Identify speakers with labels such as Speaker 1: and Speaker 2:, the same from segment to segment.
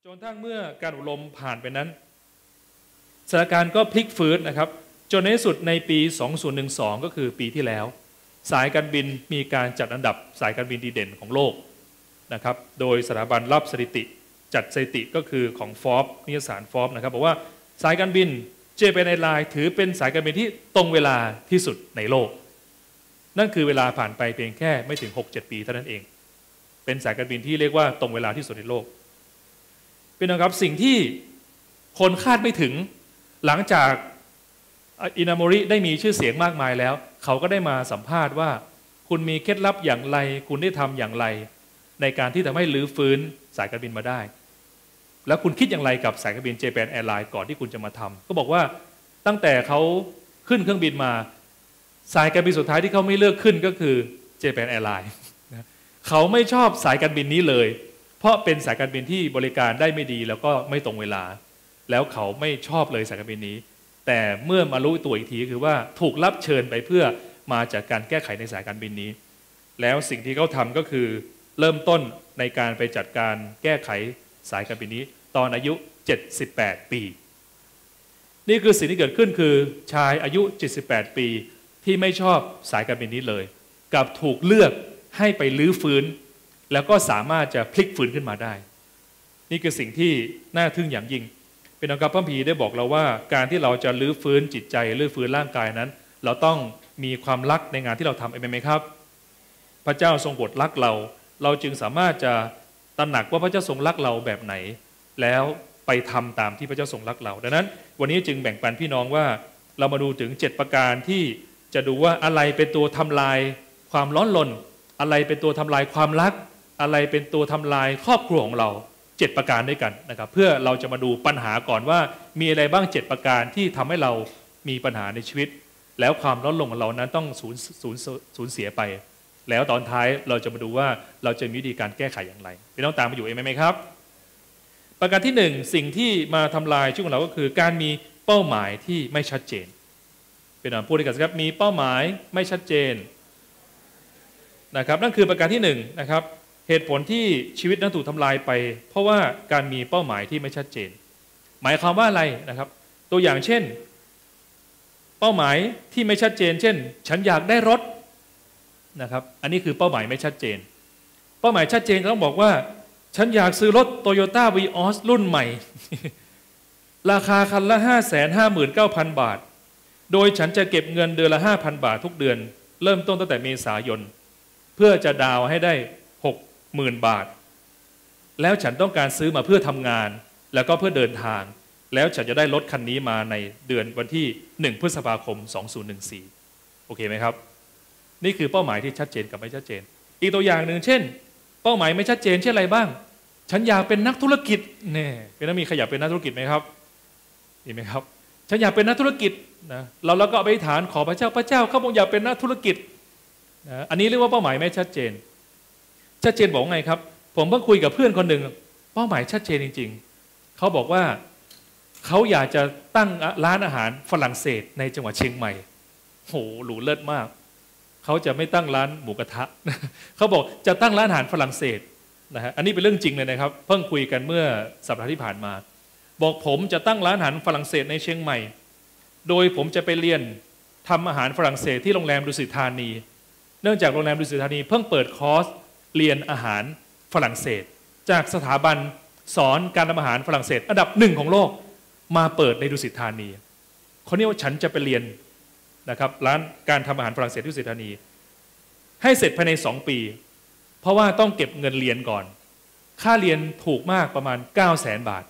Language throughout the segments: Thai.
Speaker 1: จนทั้งเมื่อการอบรมผ่านไปนั้นสถานการณ์ก็พลิกฟื้นนะครับจนในที่สุดในปี 2012 ก็คือปีที่แล้วสายการบินมีการจัดอันดับสายการบินดีเด่นของโลกนะครับโดยสถาบันรับสถิติจัดสถิติก็คือของฟอร์บนิตยสารฟอร์บนะครับบอกว่าสายการบินเจแปนแอร์ไลน์ถือเป็นสายการบินที่ตรงเวลาที่สุดในโลกนั่นคือเวลาผ่านไปเพียงแค่ไม่ถึง 6-7 ปีเท่านั้นเองเป็นสายการบินที่เรียกว่าตรงเวลาที่สุดในโลกเป็นนะครับสิ่งที่คนคาดไม่ถึงหลังจากอินาโมริได้มีชื่อเสียงมากมายแล้วเขาก็ได้มาสัมภาษณ์ว่าคุณมีเคล็ดลับอย่างไรคุณได้ทำอย่างไรในการที่ทำให้ลื้อฟื้นสายการบินมาได้แล้วคุณคิดอย่างไรกับสายการบินเจแปนแอร์ไลน์ก่อนที่คุณจะมาทำก็บอกว่าตั้งแต่เขาขึ้นเครื่องบินมาสายการบินสุดท้ายที่เขาไม่เลือกขึ้นก็คือเจแปนแอร์ไลน์เขาไม่ชอบสายการบินนี้เลยเพราะเป็นสายการบินที่บริการได้ไม่ดีแล้วก็ไม่ตรงเวลาแล้วเขาไม่ชอบเลยสายการบินนี้แต่เมื่อมารู้ตัวอีกทีคือว่าถูกรับเชิญไปเพื่อมาจากการแก้ไขในสายการบินนี้แล้วสิ่งที่เขาทำก็คือเริ่มต้นในการไปจัดการแก้ไขสายการบินนี้ตอนอายุ78ปีนี่คือสิ่งที่เกิดขึ้นคือชายอายุ78ปีที่ไม่ชอบสายการบินนี้เลยกับถูกเลือกให้ไปลื้อฟื้นแล้วก็สามารถจะพลิกฟื้นขึ้นมาได้นี่คือสิ่งที่น่าทึ่งอย่างยิ่งเป็นองค์การพระคัมภีร์ได้บอกเราว่าการที่เราจะลื้อฟื้นจิตใจลื้อฟื้นร่างกายนั้นเราต้องมีความรักในงานที่เราทำไหมครับพระเจ้าทรงโปรดรักเราจึงสามารถจะตระหนักว่าพระเจ้าทรงรักเราแบบไหนแล้วไปทำตามที่พระเจ้าทรงรักเราดังนั้นวันนี้จึงแบ่งปันพี่น้องว่าเรามาดูถึง7ประการที่จะดูว่าอะไรเป็นตัวทำลายความร้อนรนอะไรเป็นตัวทำลายความรักอะไรเป็นตัวทำลายครอบครัวของเรา7ประการด้วยกันนะครับเพื่อเราจะมาดูปัญหาก่อนว่ามีอะไรบ้าง7ประการที่ทำให้เรามีปัญหาในชีวิตแล้วความร้อนรนของเรานั้นต้องสูญเสียไปแล้วตอนท้ายเราจะมาดูว่าเราจะมีวิธีการแก้ไขอย่างไรพี่น้องตามมาอยู่เองไหมครับประการที่1สิ่งที่มาทำลายชีวิตของเราก็คือการมีเป้าหมายที่ไม่ชัดเจนเป็นพูดด้วยกันครับมีเป้าหมายไม่ชัดเจนนะครับนั่นคือประการที่1นะครับเหตุผลที่ชีวิตนั้นถูกทำลายไปเพราะว่าการมีเป้าหมายที่ไม่ชัดเจนหมายความว่าอะไรนะครับตัวอย่างเช่นเป้าหมายที่ไม่ชัดเจนเช่นฉันอยากได้รถนะครับอันนี้คือเป้าหมายไม่ชัดเจนเป้าหมายชัดเจนต้องบอกว่าฉันอยากซื้อรถ Toyota Vios รุ่นใหม่ ราคาคันละ 559,000 บาทโดยฉันจะเก็บเงินเดือนละ 5,000 บาททุกเดือนเริ่มต้นตั้งแต่เมษายนเพื่อจะดาวให้ได้ 60,000 บาทแล้วฉันต้องการซื้อมาเพื่อทำงานแล้วก็เพื่อเดินทางแล้วฉันจะได้รถคันนี้มาในเดือนวันที่1 พฤษภาคม 2014โอเคไหมครับนี่คือเป้าหมายที่ชัดเจนกับไม่ชัดเจนอีกตัวอย่างหนึ่งเช่นเป้าหมายไม่ชัดเจนเช่นอะไรบ้างฉันอยากเป็นนักธุรกิจเนี่ยเป็นมีใครอยากเป็นนักธุรกิจไหมครับมีไหมครับฉันอยากเป็นนักธุรกิจนะเราก็เอาไปฐานขอพระเจ้าข้าพงอยากเป็นนักธุรกิจนะอันนี้เรียกว่าเป้าหมายไม่ชัดเจนชัดเจนบอกไงครับผมเพิ่งคุยกับเพื่อนคนหนึ่งเป้าหมายชัดเจนจริงๆเขาบอกว่าเขาอยากจะตั้งร้านอาหารฝรั่งเศสในจังหวัดเชียงใหม่โหหรูเลิศมากเขาจะไม่ตั้งร้านหมูกระทะเขาบอกจะตั้งร้านอาหารฝรั่งเศสนะฮะอันนี้เป็นเรื่องจริงเลยนะครับเพิ่งคุยกันเมื่อสัปดาห์ที่ผ่านมาบอกผมจะตั้งร้านอาหารฝรั่งเศสในเชียงใหม่โดยผมจะไปเรียนทำอาหารฝรั่งเศสที่โรงแรมดุสิตธานีเนื่องจากโรงแรมดุสิตธานีเพิ่งเปิดคอร์สเรียนอาหารฝรั่งเศสจากสถาบันสอนการทำอาหารฝรั่งเศสอันดับ1ของโลกมาเปิดในดุสิตธานีคนนี้ว่าฉันจะไปเรียนนะครับร้านการทำอาหารฝรั่งเศสที่ดุสิตธานีให้เสร็จภายใน2 ปีเพราะว่าต้องเก็บเงินเรียนก่อนค่าเรียนถูกมากประมาณ 900,000 บาท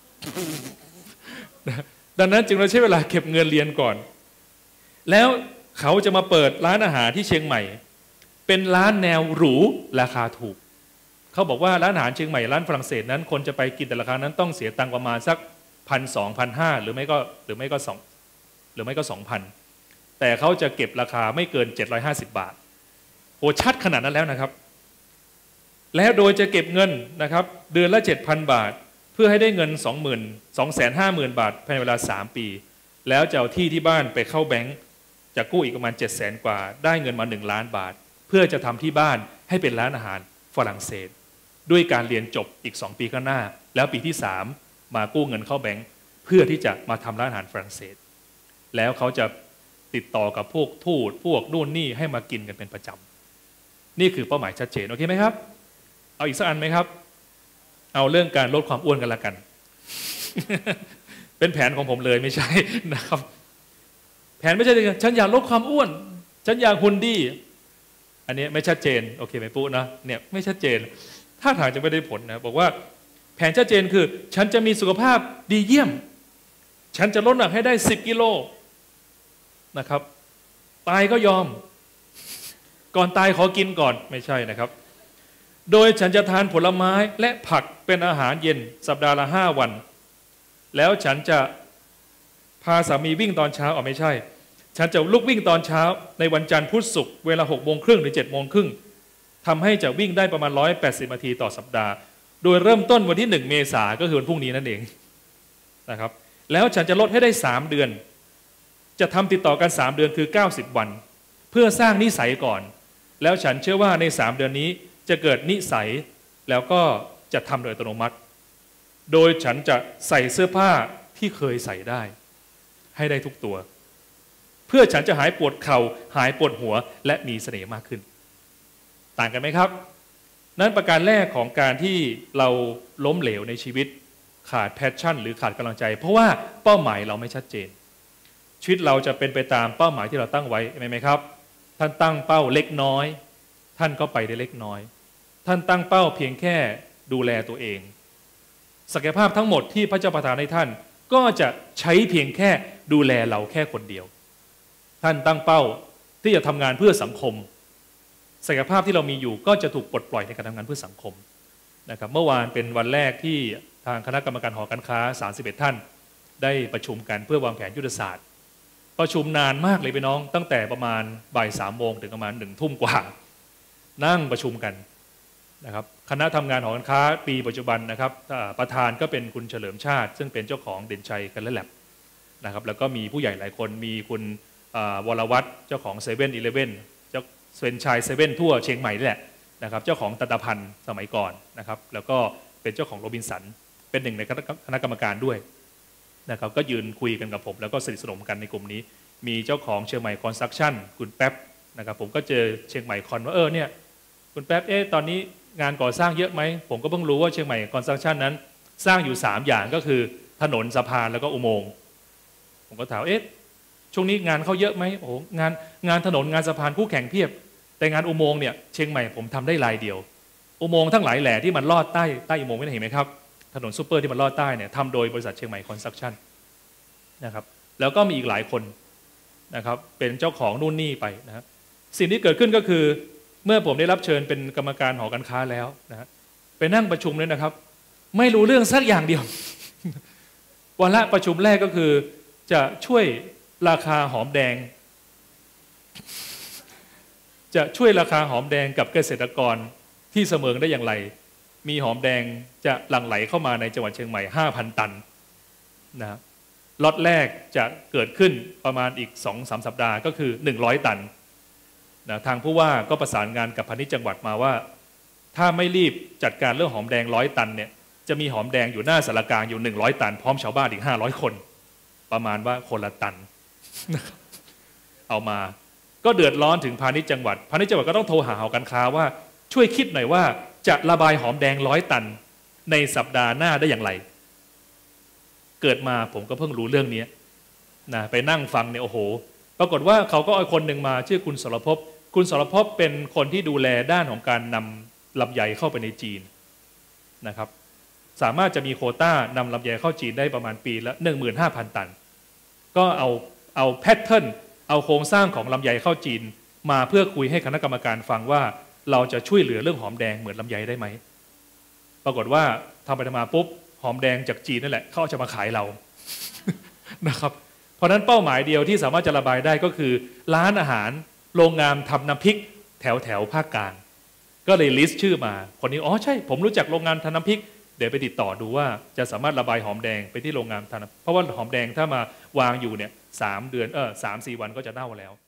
Speaker 1: ดังนั้นจึงเราใช้เวลาเก็บเงินเรียนก่อนแล้วเขาจะมาเปิดร้านอาหารที่เชียงใหม่เป็นร้านแนวหรูราคาถูกเขาบอกว่าร้านอาหารเชียงใหม่ร้านฝรั่งเศสนั้นคนจะไปกินแต่ราคานั้นต้องเสียตังค์ประมาณสัก 1,200 1,500 หรือไม่ก็ 2,000 แต่เขาจะเก็บราคาไม่เกิน750 บาทโหชัดขนาดนั้นแล้วนะครับแล้วโดยจะเก็บเงินนะครับเดือนละ 7,000 บาทเพื่อให้ได้เงิน 250,000 บาทภายในเวลา3 ปีแล้วจะเอาที่บ้านไปเข้าแบงก์จะกู้อีกประมาณ 700,000 กว่าได้เงินมา1 ล้านบาทเพื่อจะทำที่บ้านให้เป็นร้านอาหารฝรั่งเศสด้วยการเรียนจบอีก2 ปีข้างหน้าแล้วปีที่3มากู้เงินเข้าแบงก์เพื่อที่จะมาทำร้านอาหารฝรั่งเศสแล้วเขาจะติดต่อกับพวกทูตพวกนู่นนี่ให้มากินกันเป็นประจำนี่คือเป้าหมายชัดเจนโอเคไหมครับเอาอีกสักอันไหมครับเอาเรื่องการลดความอ้วนกันละกัน เป็นแผนของผมเลยไม่ใช่นะครับแผนไม่ใช่เลยฉันอยากลดความอ้วนฉันอยากหุ่นดีอันนี้ไม่ชัดเจนโอเคไหมปุ๊นะเนี่ยไม่ชัดเจนถ้าทางจะไม่ได้ผลนะบอกว่าแผนชัดเจนคือฉันจะมีสุขภาพดีเยี่ยมฉันจะลดน้ำหนักให้ได้10 กิโลนะครับตายก็ยอมก่อนตายขอกินก่อนไม่ใช่นะครับโดยฉันจะทานผลไม้และผักเป็นอาหารเย็นสัปดาห์ละ5 วันแล้วฉันจะพาสามีวิ่งตอนเช้าไม่ใช่ฉันจะลุกวิ่งตอนเช้าในวันจันทร์พุธศุกร์เวลา6:30หรือ7:30ทำให้จะวิ่งได้ประมาณ180 นาทีต่อสัปดาห์โดยเริ่มต้นวันที่1 เมษายนก็คือวันพรุ่งนี้นั่นเองนะครับแล้วฉันจะลดให้ได้3 เดือนจะทำติดต่อกัน3 เดือนคือ90 วันเพื่อสร้างนิสัยก่อนแล้วฉันเชื่อว่าใน3 เดือนนี้จะเกิดนิสัยแล้วก็จะทำโดยอัตโนมัติโดยฉันจะใส่เสื้อผ้าที่เคยใส่ได้ให้ได้ทุกตัวเพื่อฉันจะหายปวดเข่าหายปวดหัวและมีเสน่ห์มากขึ้นต่างกันไหมครับนั้นประการแรกของการที่เราล้มเหลวในชีวิตขาดแพชชั่นหรือขาดกำลังใจเพราะว่าเป้าหมายเราไม่ชัดเจนชีวิตเราจะเป็นไปตามเป้าหมายที่เราตั้งไว้ไหมครับท่านตั้งเป้าเล็กน้อยท่านก็ไปได้เล็กน้อยท่านตั้งเป้าเพียงแค่ดูแลตัวเองศักยภาพทั้งหมดที่พระเจ้าประทานให้ท่านก็จะใช้เพียงแค่ดูแลเราแค่คนเดียวท่านตั้งเป้าที่จะทำงานเพื่อสังคมศักยภาพที่เรามีอยู่ก็จะถูกปลดปล่อยในการทำงานเพื่อสังคมนะครับเมื่อวานเป็นวันแรกที่ทางคณะกรรมการหอการค้า31 ท่านได้ประชุมกันเพื่อวางแผนยุทธศาสตร์ประชุมนานมากเลยพี่น้องตั้งแต่ประมาณบ่าย3 โมงถึงประมาณ1 ทุ่มกว่านั่งประชุมกันนะครับคณะทำงานหอการค้าปีปัจจุบันนะครับประธานก็เป็นคุณเฉลิมชาติซึ่งเป็นเจ้าของเด่นชัยกันและแลบนะครับแล้วก็มีผู้ใหญ่หลายคนมีคุณวรวัฒน์เจ้าของ7-Elevenเจ้าเซนชัย7ทั่วเชียงใหม่นี่แหละนะครับเจ้าของตะตะพันธ์สมัยก่อนนะครับแล้วก็เป็นเจ้าของโรบินสันเป็นหนึ่งในคณะกรรมการด้วยนะครับก็ยืนคุยกันกับผมแล้วก็สนิทสนมกันในกลุ่มนี้มีเจ้าของเชียงใหม่คอนสตรัคชั่นคุณแป๊บนะครับผมก็เจอเชียงใหม่คอนว่าเนี่ยคุณแป๊บตอนนี้งานก่อสร้างเยอะไหมผมก็เพิ่งรู้ว่าเชียงใหม่คอนสตรัคชั่นนั้นสร้างอยู่3 อย่างก็คือถนนสะพานแล้วก็อุโมงค์ผมก็ถามช่วงนี้งานเขาเยอะไหมโอ้งานถนนงานสะพานคู่แข่งเพียบแต่งานอุโมงค์เนี่ยเชียงใหม่ผมทำได้รายเดียวอุโมงค์ทั้งหลายแหล่ที่มันลอดใต้อุโมงค์ไม่เห็นไหมครับถนนซูเปอร์ที่มันลอดใต้เนี่ยทำโดยบริษัทเชียงใหม่คอนสตรัคชั่นนะครับแล้วก็มีอีกหลายคนนะครับเป็นเจ้าของนู่นนี่ไปนะครับสิ่งที่เกิดขึ้นก็คือเมื่อผมได้รับเชิญเป็นกรรมการหอการค้าแล้วนะฮะไปนั่งประชุมเลยนะครับไม่รู้เรื่องสักอย่างเดียว วาระประชุมแรกก็คือจะช่วยราคาหอมแดงจะช่วยราคาหอมแดงกับเกษตรกรที่เสมิงได้อย่างไรมีหอมแดงจะหลั่งไหลเข้ามาในจังหวัดเชียงใหม่ 5,000 ตันนะล็อตแรกจะเกิดขึ้นประมาณอีก 2-3 สัปดาห์ก็คือ100 ตันนะทางผู้ว่าก็ประสานงานกับพาณิชย์จังหวัดมาว่าถ้าไม่รีบจัดการเรื่องหอมแดง100 ตันเนี่ยจะมีหอมแดงอยู่หน้าสารกลางอยู่100 ตันพร้อมชาวบ้านอีก500 คนประมาณว่าคนละตันเอามาก็เดือดร้อนถึงพาณิชย์จังหวัดก็ต้องโทรหาหอการค้าว่าช่วยคิดหน่อยว่าจะระบายหอมแดง100 ตันในสัปดาห์หน้าได้อย่างไรเกิดมาผมก็เพิ่งรู้เรื่องนี้นะไปนั่งฟังเนี่ยโอ้โหปรากฏว่าเขาก็เอาคนหนึ่งมาชื่อคุณสรภพเป็นคนที่ดูแลด้านของการนำลำไยเข้าไปในจีนนะครับสามารถจะมีโควต้านำลำไยเข้าจีนได้ประมาณปีละ 15,000 ตันก็เอาแพทเทิร์นเอาโครงสร้างของลำไยเข้าจีนมาเพื่อคุยให้คณะกรรมการฟังว่าเราจะช่วยเหลือเรื่องหอมแดงเหมือนลำไยได้ไหมปรากฏว่าทำไปทำมาปุ๊บหอมแดงจากจีนนั่นแหละเขาจะมาขายเรา นะครับเพราะนั้นเป้าหมายเดียวที่สามารถจะระบายได้ก็คือร้านอาหารโรงงานทำน้ำพริกแถวภาคกลางก็เลยลิสต์ชื่อมาคนนี้ใช่ผมรู้จักโรงงานทำน้ำพริกเดี๋ยวไปติดต่อดูว่าจะสามารถระบายหอมแดงไปที่โรงงานทำเพราะว่าหอมแดงถ้ามาวางอยู่เนี่ย3 เดือน3-4 วันก็จะเน่าแล้ว